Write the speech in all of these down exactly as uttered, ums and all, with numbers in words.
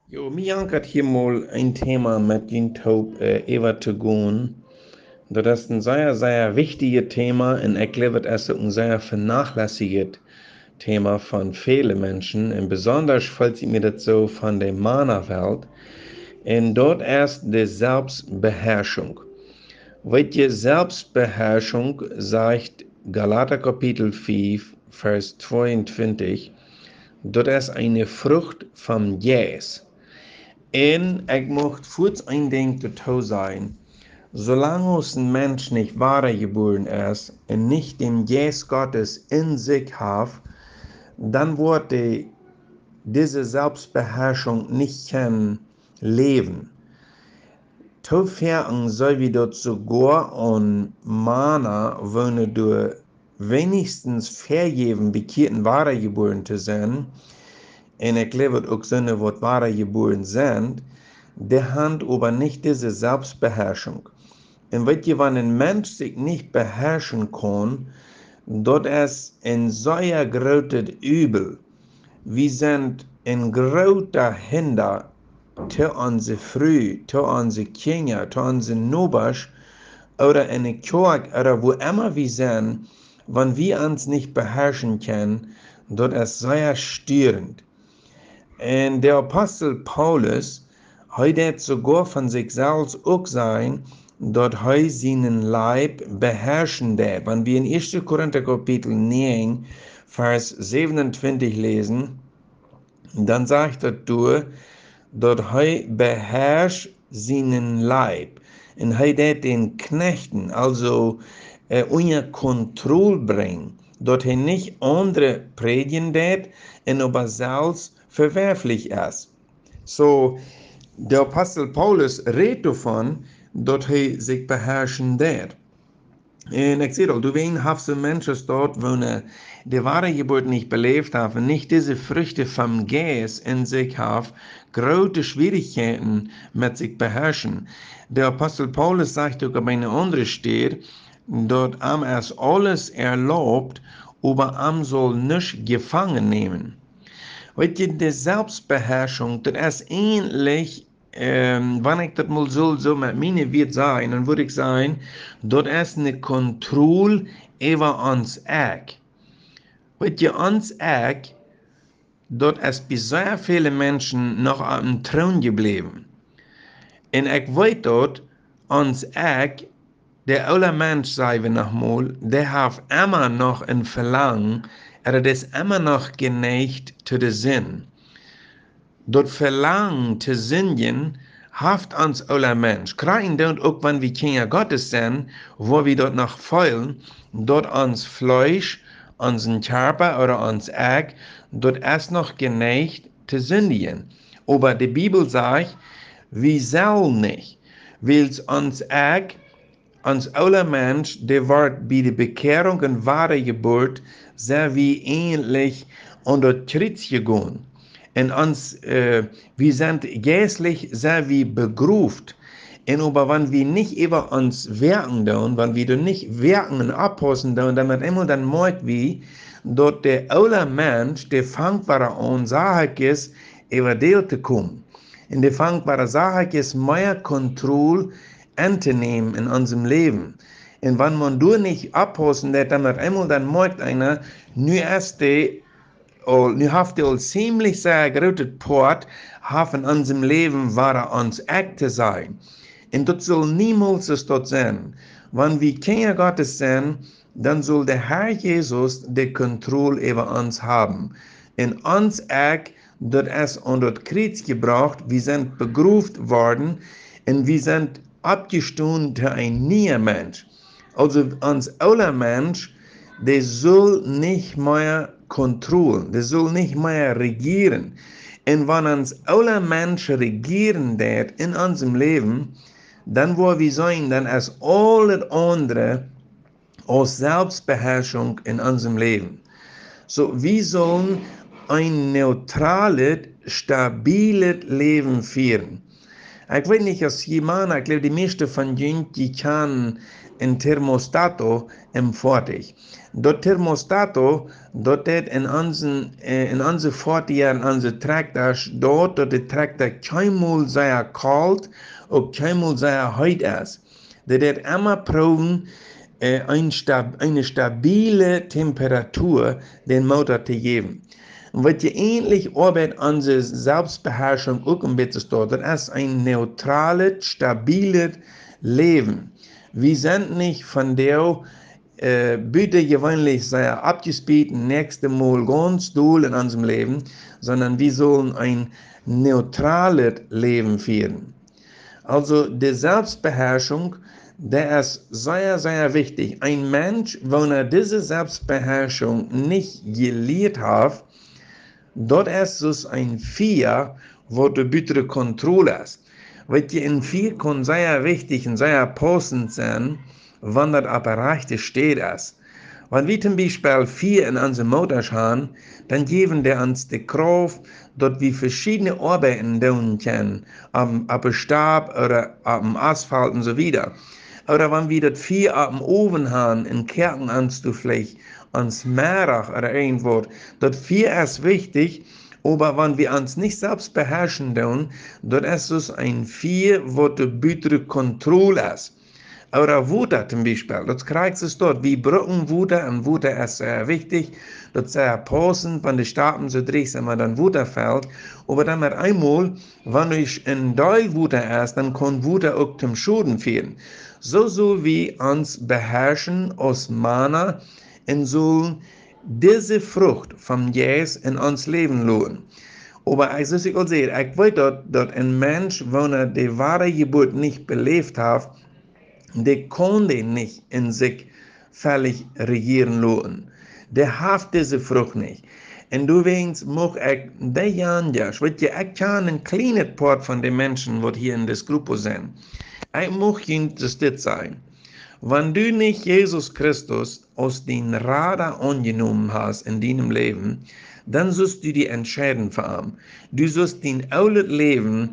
Jo, mir ankert hier mal ein Thema mit den Taub äh, Eva zu gehen. Das ist ein sehr, sehr wichtiges Thema und ich glaube, es ist ein sehr vernachlässiges Thema von vielen Menschen. Und besonders fällt mir das so von der Männerwelt. Und dort ist die Selbstbeherrschung. Weißt ihr, Selbstbeherrschung sagt Galater Kapitel fünf, Vers zweiundzwanzig, das ist eine Frucht vom Geist. En ik mocht voets een ding dazu sein. Solange uns ein Mensch nicht wahre geboren ist und nicht den Geist Gottes in sich hat, dann wird die, diese Selbstbeherrschung nicht kein Leben. Zofern soll wir dort sogar und Mana wollen du wenigstens vergeben, bekehrten wahre geboren zu sein, und ich glaube auch Söhne, die wahre geboren sind, der hat aber nicht diese Selbstbeherrschung. Und wenn ihr, wenn ein Mensch sich nicht beherrschen kann, dort ist ein sehr großes Übel. Wir sind ein großer Hinder zu unsere Früh, zu unsere Kinder, zu unsere Nobers oder in der Kirche oder wo immer wir sind, wenn wir uns nicht beherrschen können, dort ist sehr störend. Und der Apostel Paulus, hat sogar von sich selbst auch sein, dass er seinen Leib beherrschen wird. Wenn wir in ersten Korinther Kapitel neun, Vers siebenundzwanzig lesen, dann sagt er durch, dass er beherrscht seinen Leib. Und er wird den Knechten, also äh, unter Kontrolle bringen, dass er nicht andere predigen wird, und aber selbst verwerflich ist. So, der Apostel Paulus redet davon, dass er sich beherrschen wird. En ik zeg al, du wen hast so Menschen dort, wo ne, die wahre Geburt nicht belebt haben, nicht diese Früchte vom Geist in sich haben, große Schwierigkeiten mit sich beherrschen. Der Apostel Paulus sagt auch auf einer anderen Stelle, dort am es alles erlaubt, aber am soll nicht gefangen nehmen. Weet je, die Selbstbeherrschung, das ist ähnlich, ähm, wenn ich das mal so, so mit mir wird sein, dann würde ich sagen, das ist eine Kontrolle über uns Eck. Weet je, uns Eck, dort ist bei sehr vielen Menschen noch am Thron geblieben. Und ich weiß dort, uns Eck, der alle Mensch, sagen wir nochmal, der hat immer noch ein Verlangen, er ist immer noch geneigt zu der Sinn. Dort Verlangen zu singen, haft uns aller Mensch. Kreien dort auch, wenn wir Kinder Gottes sind, wo wir dort noch fühlen, dort uns Fleisch, unseren Körper oder uns Eck, dort ist noch geneigt zu sündigen. Aber die Bibel sagt, wir sollen nicht, weil uns Eck, uns aller Mensch, der wird bei der Bekehrung und wahre Geburt sehr wie ähnlich unter Tritt gegangen. Und uns, äh, wir sind geistlich sehr wie begruft. Und aber wenn wir nicht über uns wirken, dann, wenn wir nicht wirken und abpassen, dann, dann wird immer dann merkt wie, dort der alle Mensch, der fängt bei uns Sache ist, über die zu kommen. Und der fängt bei der Sache ist, mehr Kontrolle anzunehmen in unserem Leben. Und wenn man du nicht abpassen, dann wird immer dann merkt einer, nu ist der Und nu haft ihr ziemlich sehr großes Part, in unserem Leben war uns echt zu sein. Und das soll niemals dort sein. Wenn wir Kinder Gottes sind, dann soll der Herr Jesus die Kontrolle über uns haben. In uns echt, das ist unter Kreuz gebracht, wir sind begruft worden und wir sind abgestunden zu ein neuer Mensch. Also uns aller Mensch, der soll nicht mehr kontrollieren, der soll nicht mehr regieren. Und wenn uns alle Menschen regieren wird in unserem Leben, dann wo wir sein, dann ist alles andere aus Selbstbeherrschung in unserem Leben. So, wir sollen ein neutrales, stabiles Leben führen. Ich weiß nicht, als jemand, ich glaube, die meisten von uns, die kann ein Thermostato im Fertig. Dort Thermostato, dort in unseren, in unseren Fortier, in unseren Traktor, dort, dort der Traktor keinmal sehr kalt und keinmal sehr heiß ist. Der wird immer proben, eine, stab eine stabile Temperatur den Motor zu geben. Und was je ähnlich arbeitet an der Selbstbeherrschung auch ein bisschen dort, das ist ein neutrales, stabiles Leben. Wir sind nicht von der äh, bitte gewöhnlich sehr abgespielt, nächste Mal ganz doll in unserem Leben, sondern wir sollen ein neutrales Leben führen. Also die Selbstbeherrschung, der ist sehr, sehr wichtig. Ein Mensch, wenn er diese Selbstbeherrschung nicht gelernt hat, dort ist es ein Vier, wo die bittere Kontrolle ist. Weil die in Vier kann sehr wichtig und sehr passend sein, wenn das aber richtig steht ist. Wenn wir zum Beispiel vier in unserem Motor haben, dann geben die uns die Kraft, dass wir verschiedene Arbeiten tun können, am, am Stab oder am Asphalt und so weiter. Oder wenn wir das vier am Ofen haben, in Kerken anzufliegen, ans Meerach oder irgendwo, das vier ist wichtig, aber wenn wir uns nicht selbst beherrschen tun, dann ist es ein vier, wo die bittere Kontrolle ist. Oder Wutter zum Beispiel, das kriegst du dort, wie Brücken Wutter, und Wutter ist sehr wichtig, das ist sehr passend, wenn die Staaten so drehst, immer dann Wutter fällt, aber dann mit einmal, wenn ich in Deul Wutter ist, dann kann Wutter auch zum Schaden führen. So soll wir uns beherrschen aus Mana und sollen diese Frucht vom Jes in uns Leben lohnen. Aber als ich auch sehe, ich weiß, dass ein Mensch, wenn er die wahre Geburt nicht belebt hat, der kann den nicht in sich völlig regieren lassen. Der hat diese Frucht nicht. Und du weißt, mag ich die Jahre, ich weiß ja, ich kann ein kleines Part von den Menschen, die hier in der Gruppe sind. Ich mag ihnen das sein. Wenn du nicht Jesus Christus aus den Radar angenommen hast in deinem Leben, dann sollst du dich entscheiden für ihn. Du sollst dein altes Leben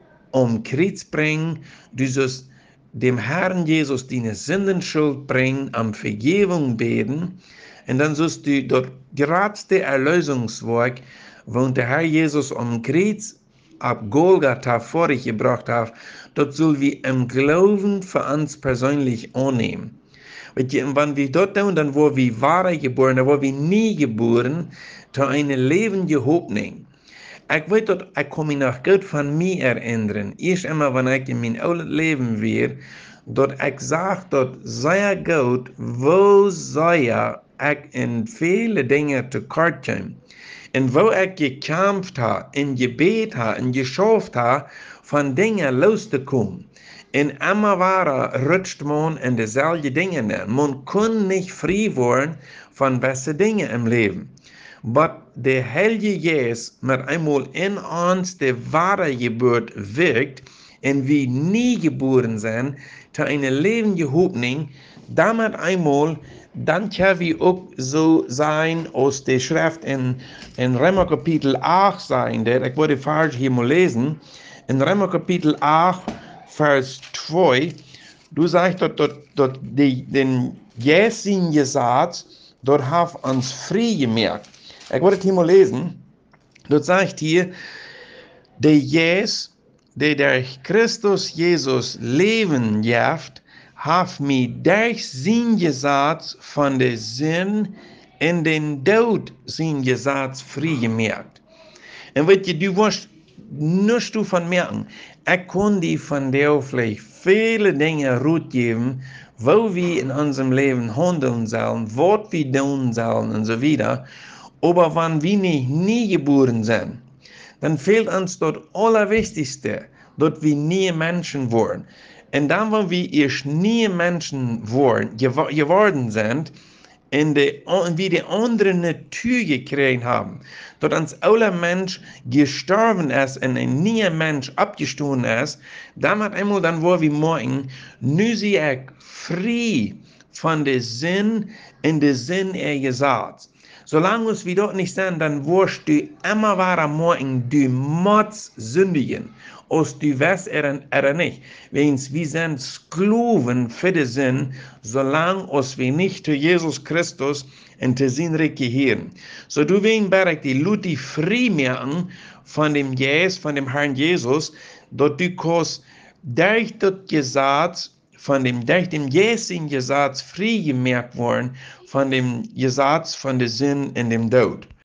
um Kreuz bringen, du sollst dem Herrn Jesus deine Sündenschuld bringen, um Vergebung beten, und dann sollst du dort gerade der Erlösungswerk, wo der Herr Jesus am Kreuz ab Golgatha vor dich gebracht hat, dort soll wir im Glauben für uns persönlich annehmen. Wenn wir dort tun, dann wo wir wahre geboren, dann wo wir nie geboren, zu einem lebenden Hoffnung. Ich weiß, dass ich kann mich noch gut von mir erinnern. Erst immer, wenn ich in mein altes Leben war, dass ich sage, dass sehr gut, wo sehr ich in viele Dinge zu kurz komme. Und wo ich gekämpft habe, in Gebet habe, und geschafft habe, von Dingen loszukommen. Und immer war rutscht man in dieselben Dinge. Man kann nicht frei werden von besseren Dingen im Leben. Aber der Heilige Geist mit einmal in uns die wahre Geburt wirkt und wir nie geboren sind, zu einer lebenden Hoffnung, damit einmal, dann können wir auch so sein, aus der Schrift in, in Römer Kapitel acht sein, der, ich wollte falsch hier mal lesen, in Römer Kapitel acht, Vers zwei, du sagst, dass, dass, dass die, den jetzigen Satz, dort hat uns frei gemerkt. Ich wollte hier mal lesen, dort sagt hier, der Jes, der durch Christus Jesus Leben jaft, hat mich durch sein Gesetz von der Sinn in den Tod sein Gesetz frei gemerkt. Und weißt du, du wirst nichts davon merken. Ich kann dir von dir vielleicht viele Dinge Ruhe geben, wo wir in unserem Leben handeln sollen, was wir tun sollen und so weiter. Aber wenn wir nicht nie geboren sind, dann fehlt uns das Allerwichtigste, dass wir nie Menschen wurden. Und dann, wenn wir erst nie Menschen wurden, geworden sind, und wie die andere Natur gekriegt haben, dass uns aller Mensch gestorben ist und ein neuer Mensch abgestoßen ist, damit einmal dann, wo wir morgen, nu sie ich frei von der Sinn in der Sinn er gesagt. Solange uns wir dort nicht sind, dann wirst du immer weiter morgen, du musst sündigen. Als du weißt, er, er nicht. Wenn wir sind Sklaven für den Sinn, solange als wir nicht zu Jesus Christus und zu sein Reich gehören. So du willst bereit, die Leute frei machen von dem Jesus, von dem Herrn Jesus, dort du kannst durch das Gesetz, von dem, durch dem jetzigen Gesetz frei gemerkt worden, von dem Gesetz von der Sinn und dem Tod.